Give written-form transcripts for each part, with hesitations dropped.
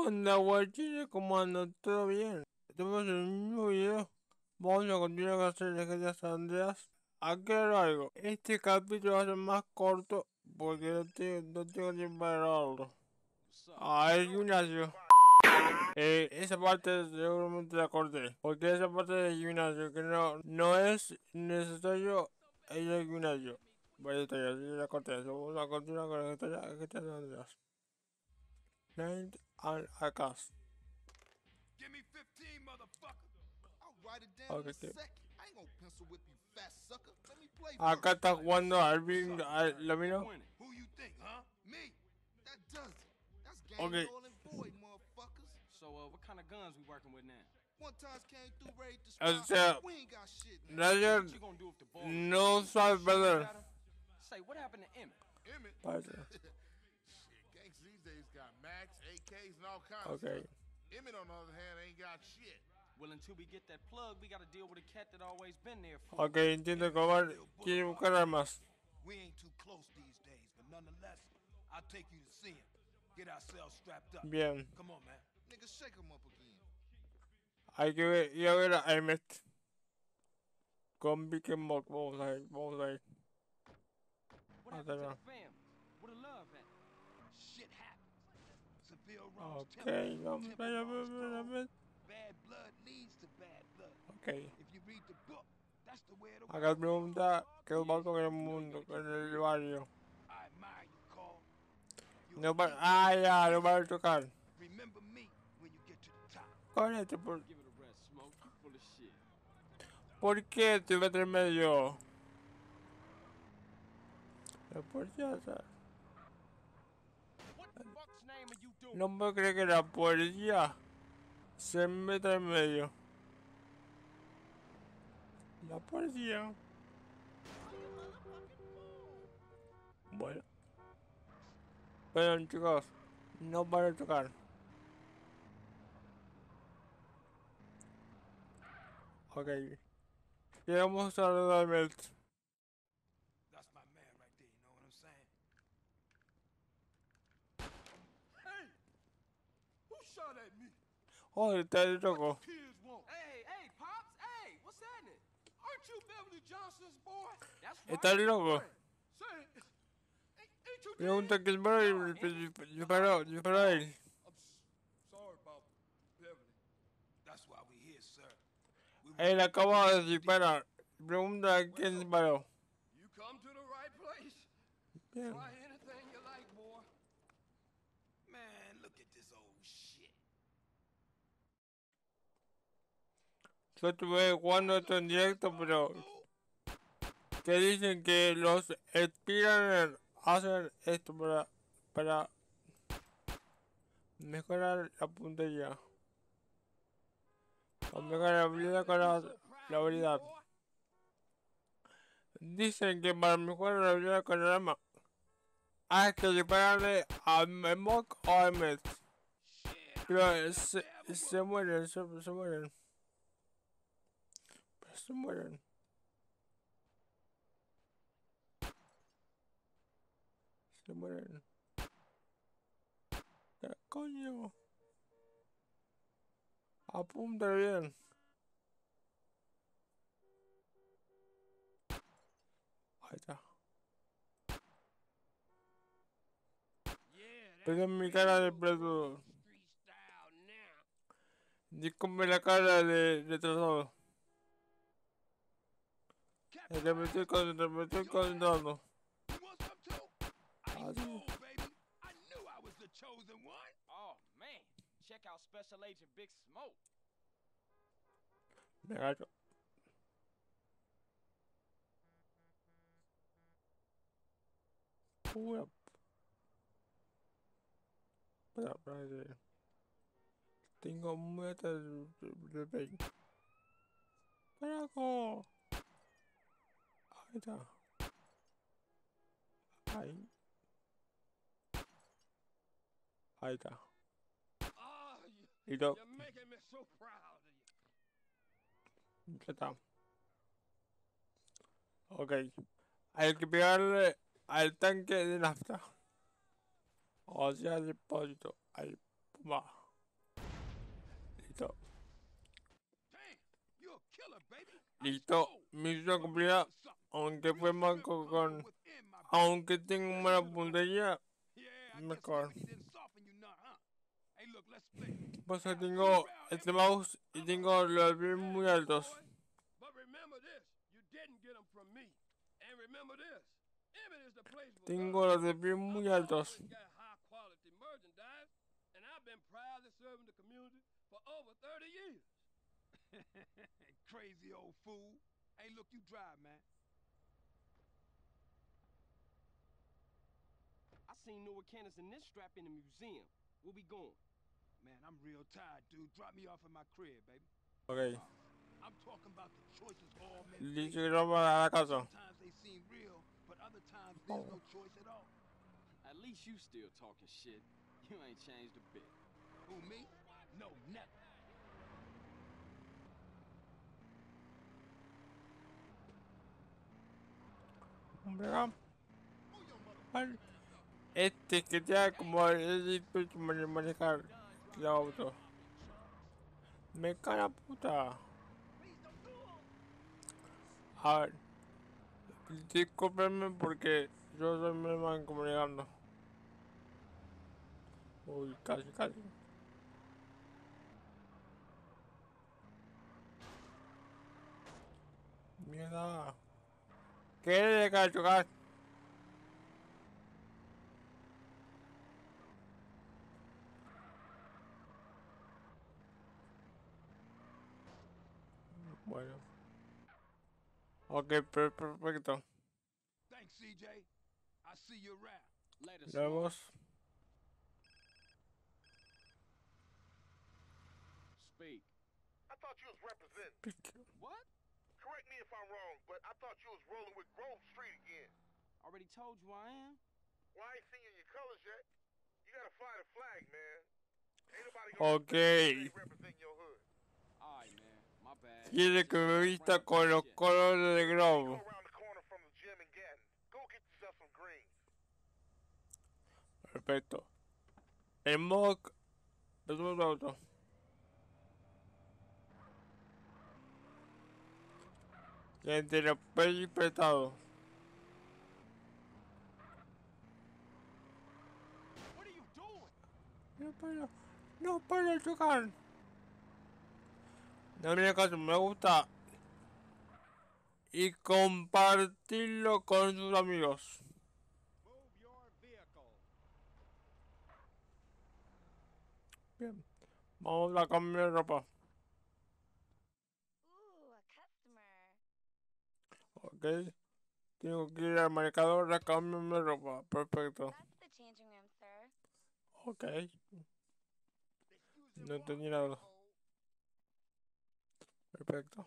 onda, guachines? ¿Cómo andan? ¿Todo bien? Estamos en un nuevo video. Vamos a continuar con la serie de GTA San Andreas. Aclaro algo. Este capítulo va a ser más corto porque no tengo tiempo para grabarlo. El gimnasio. Esa parte seguramente la corté. Porque esa parte del gimnasio que no es necesario ir al gimnasio. Vaya historia, así la corté. Vamos a continuar con la historia de GTA San Andreas. Night and Akas. Give me 15, motherfucker. I'll write it down in a Okay. second. I ain't gonna pencil whip you, fat sucker. Let me play Acá first. está jugando Alvin Lamino. Who you think, huh? Me. That does it. That's game Okay. null and void, motherfuckers. So, what kind of guns we working with now? One times came through raid the O spot. sea, We ain't got shit now. Ryder What you gonna do if the ball no sabe perder. Say, what happened to Emmett? Emmett. Parece. Shit, gangs these days got Max, AKs, and all kinds of Okay. stuff. Emmett, on the other hand, ain't got shit. Well, until we get that plug, we gotta deal with a cat that always been there for us. Okay, entiendo que quiere buscar armas. We ain't too close these days, but nonetheless, I'll take you to see him. Get ourselves strapped up. Bien. Come on, man. Nigga, shake him up again. Hay que ir a ver a Emmett. Con Big and Mock. Vamos a ir. What happened to the family? Where the love at? Shit happens. Severe wrongs Okay, vamos a ir a ver a Emmett. Bad blood leads to bad blood. Okay. If you read the book, that's the way it'll Acá go. pregunta qué va con el mundo, con el barrio. I admire you, Carl. You're No a para. king. Ya, no para tocar. Remember me when you get to the top. Con este, ¿por Give it a rest, Smoke. You full of shit. qué te metes en medio? La policía, What the fuck's name are you doing? no me cree que la policía se meta en medio. La policía. Bueno. Perdón, chicos. No para tocar. Ok. Llegamos a la Melt. That's my man right there, you know what I'm saying? Hey! Who shot at me? Oh, está de loco. Kids want. Hey, Pops! Hey, what's happening? Aren't you Beverly Johnson's boy? That's right. Está loco. Say, ain't you dead? Pregunta que disparó a él. I'm sorry about Beverly. That's why we here, sir. We Él acaba de disparar. Pregunta quién disparó. You come to the right place. Bien. Try anything you like, boy. Man, look at this old shit. Yo estuve jugando esto en directo, pero que dicen que los speedrunners hacen esto para mejorar la puntería. O mejorar la habilidad con la habilidad. Dicen que para mejorar la habilidad con el arma hay que dispararle a Mock o a Emmett. Pero se mueren, se mueren. Se mueren. Se mueren. ¿Qué coño? Apunta bien. Ahí está. Pero en mi cara de preso. Dígame la cara de retrasado. Me estoy concentrando. I know, baby. I knew I was the chosen one. Oh, man. Check out Special Agent Big Smoke. Me agacho. Espera. Tengo meta de 20. ¡Carajo! Ahí está. Ahí está. Oh, Y todo. you're making me so proud of you. Ya está. Ok. Hay que pegarle al tanque de nafta. O sea, el depósito. Ahí. Va. Listo. Damn, you're a killer, baby. Listo. Misión cumplida. Aunque fue manco con... Aunque tengo mala puntería, mejor. Pues tengo este mouse y tengo los pies muy altos. Tengo los de pies muy altos. Crazy old fool. Hey, look, you drive, man. I seen Newark Cannons and this strap in the museum. Where we going? Man, I'm real tired, dude. Drop me off at my crib, baby. Ok. I'm talking about the choices all men Listo, face. que vamos a la casa. Sometimes they seem real, but other times there's no choice at all. At least you still talking shit. You ain't changed a bit. Who, me? No, never. Este que ya como el manejar el auto. Me cae la puta. A ver. Discúlpenme porque yo soy mi man comunicando. Uy, casi, casi. Mierda. ¿Qué le cae a chocar? Bueno. Ok, perfecto. Thanks, CJ. I see you around. Later, Nos Smoke. vemos. Speak. I thought you was representing. What? Correct me if I'm wrong, but I thought you was rolling with Grove Street again. Already told you I am. Well, I ain't seen you in your colors yet. You gotta fly the flag, man. Ain't nobody gonna Ok. represent your hood. Alright, man. My bad. Quiere que me vista con los colores de Go Grove. around the corner from the gym in Gatton. Go get yourself some greens. Perfecto. El mock es un auto. Entre los pelos prestados. What are you doing? No para chocar. No me caso, me gusta. Y compartirlo con sus amigos. Move your vehicle. Bien. Vamos a cambiar de ropa. Ooh, a customer. Ok. Tengo que ir al marcador a cambiarme de ropa. Perfecto. That's the changing room, sir. Ok. No entendí nada. Perfecto.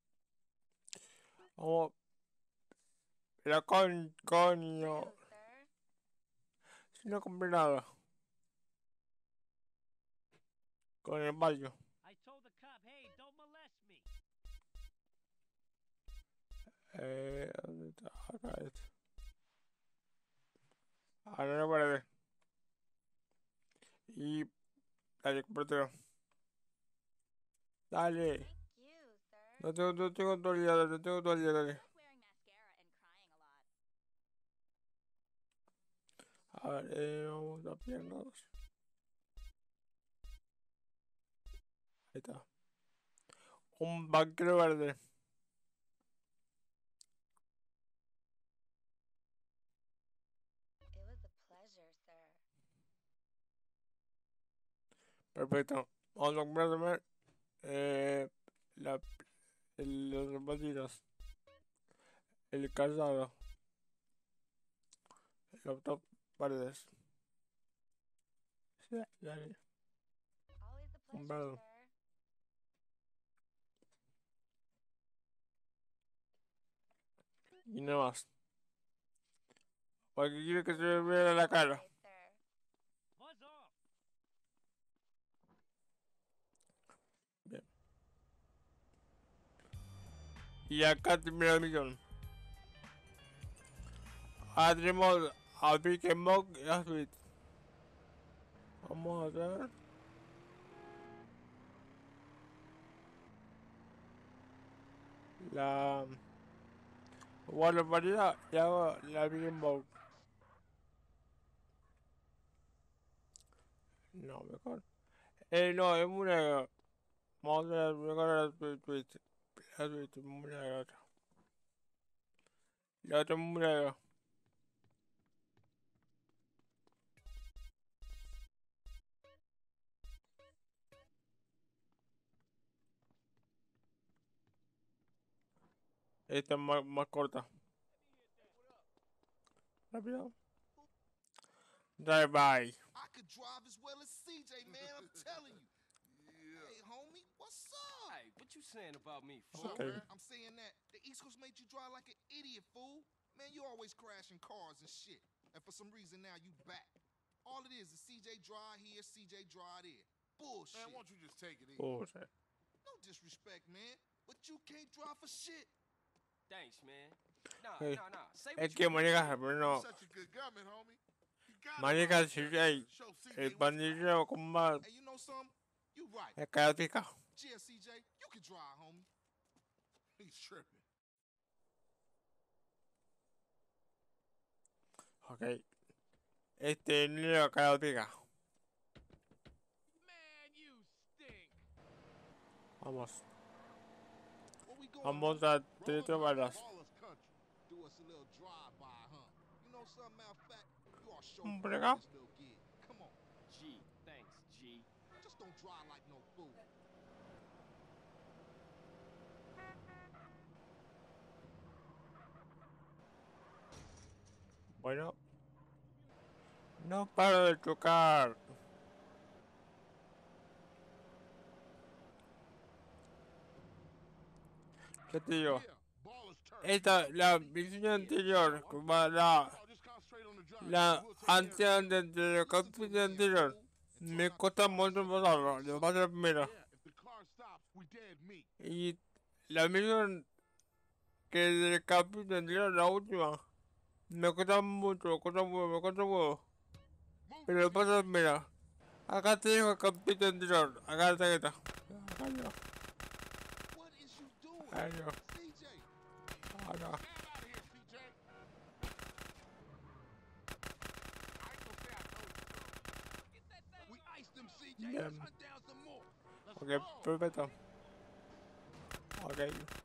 Vamos. La coño. True, sir. Si no compré nada. Con el baño. I told the cop, hey, don't molest me. ¿Dónde está? Acá está. Ahora no puede. Y dale, cómpratelo. Dale. Thank you, sir. No tengo todo el día, no tengo todo el día, dale. I like wearing mascara and crying a lot. A ver, vamos a piernas. Ahí está. Un banquero verde. It was a pleasure, sir. Perfecto. Vamos a comprarme los zapatitos. El calzado. El laptop paredes. Sí, dale. Always a pleasure, Comprado. sir. Y nada más. Porque quiero que se me vea la cara. Okay, sir. Buzz off. Bien. Y acá termina la misión. Ahora tenemos a Big Mock y a Sweet. Vamos a ver. La Water Vanilla y hago la Big Bowl. No, mejor. No, es muy negro. Vamos a ver, mejor la Twitch. La Twitch es muy negra. La otra es muy negra. Esta es más corta. Rápido. Drive by. I could drive as well as CJ, man. I'm telling you. Hey, homie, what's up? Hey, what you saying about me, So, fool? Okay. I'm saying that the East Coast made you drive like an idiot, fool. Man, you always crashing cars and shit. And for some reason now you back. All it is CJ drive here, CJ drive there. Bullshit. Man, why don't you just take it easy? Bullshit. No disrespect, man. But you can't drive for shit. Thanks, man. Nah, Hey, nah. Say Es what que you maneja, pero You're no. such a good gunman, homie. You gotta Maneja ride CJ. that show CJ El what you pandillero con más. Hey, you know something? You right. Es caótica. Yeah, CJ, you can drive, homie. He's tripping. Ok. Niño caótica. Man, you stink. Vamos. Where we going? Vamos homie? a tener balas. Ballas country. Do us a little drive-by, huh? You know something, matter of fact, you are show Por acá. this little gig. Come on, G. Thanks, G. just don't drive like no fool. Bueno. No paro de chocar. ¿Qué te digo? Yeah, Ballas turn. Esta, la misión anterior, Just concentrate on the drive. la We'll take care of it. antes anterior, capítulo anterior, me cuesta mucho pasarlo, lo paso primero. Yeah, if the car stops, we dead meat. Y la misión que del capítulo anterior, la última, me cuesta mucho, me cuesta mucho. Move Pero lo paso primero. Acá te dejo el capítulo anterior, acá está, acá. What is you doing, Ahí no, CJ? acá. Get out of here, CJ. I ain't gonna say I told you. Get that thing We right. iced them, CJ. Bien. Let's hunt down some more. Let's Ok, go. perfecto. Ok.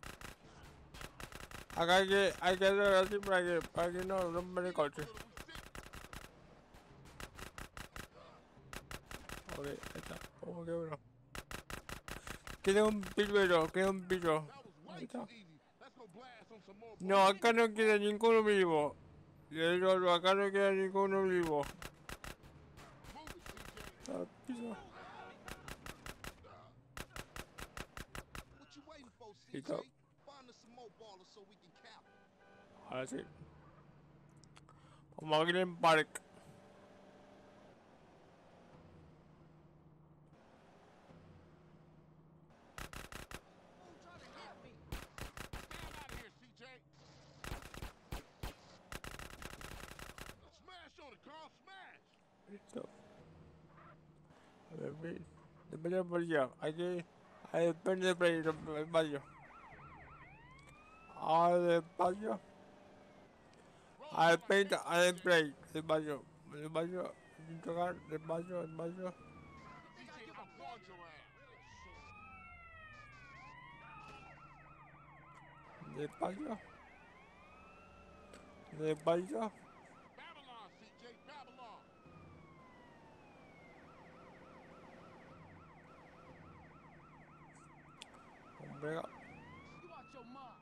Acá hay que hacer así para que no rompan el coche. Ok, ahí está. Oh, qué bueno. Queda un pilluelo, queda un pillo. That was Ahí way está. too easy. Let's go blast on some more. No, acá no queda ninguno vivo. Le digo, acá no queda ninguno vivo. Move it, CJ. Ah, piso. What you waiting for, Listo. CJ? Find us some more ballers so we can cap. Ahora sí. Vamos a Green Park. Who's trying to hit me? Get out of here, CJ. Smash on it, Carl. Smash. Listo. A ver, ve. Depende por allá. Hay depende por ahí, despacio. Despacio. Depende, play. Despacio. Despacio. Sin tocar. Despacio, despacio. CJ, I'm on your ass. Despacio. Despacio. Babylon, CJ. Babylon. Hombre. You out your mind.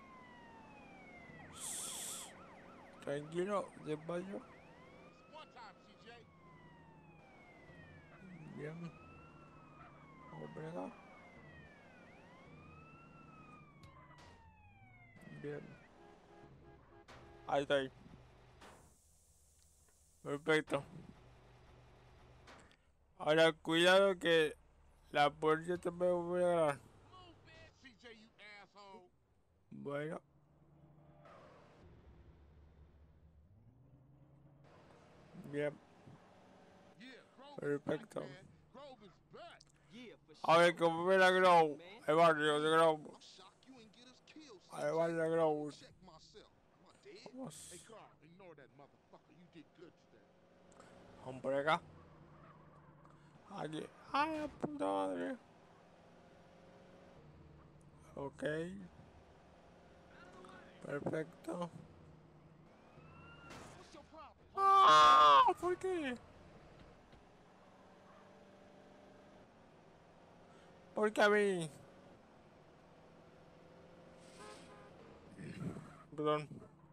Tranquilo. Despacio. It's one time, CJ. Bien. Hombre. Bien. Ahí está ahí. Perfecto. Ahora cuidado que la policía te puede volver a agarrar. Move, bitch. CJ, you asshole. Bueno. Bien. Yeah, Grove is back, Perfecto. man. Grove is back. Yeah, for sure. A ver, como ver a Grow. Man. El barrio de Grow. I'm shocked you ain't get us killed, Ahí va el negro. Check myself. Am I dead? Vamos. Hey, Carl, ignore that motherfucker. You did good today. Vamos por acá. Aquí. Ay, la puta madre. Ok. Perfecto. What's your problem? ¡Ah! ¿Por qué? ¿Por qué a mí? Perdón.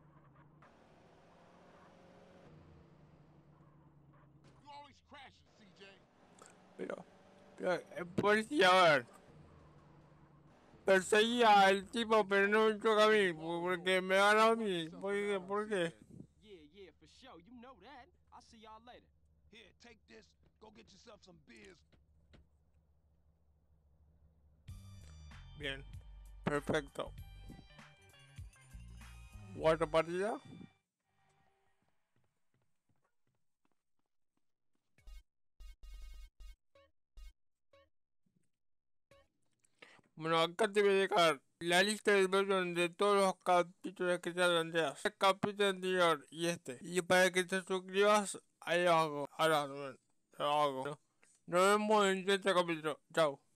You always crashing, CJ. Pero el policía, a ver. Perseguía al tipo, pero no me choca a mí, porque me ganó a mí. ¿Por qué? ¿Por qué? Yeah, yeah, for sure. You know that. I'll see y'all later. Here, take this. Go get yourself some beers. Bien. Perfecto. ¿Otra partida? Bueno, acá te voy a dejar la lista de versión de todos los capítulos que te Andreas. El capítulo anterior y este. Y para que te suscribas, ahí abajo. Ahora, lo hago. Nos vemos en este capítulo. Chao.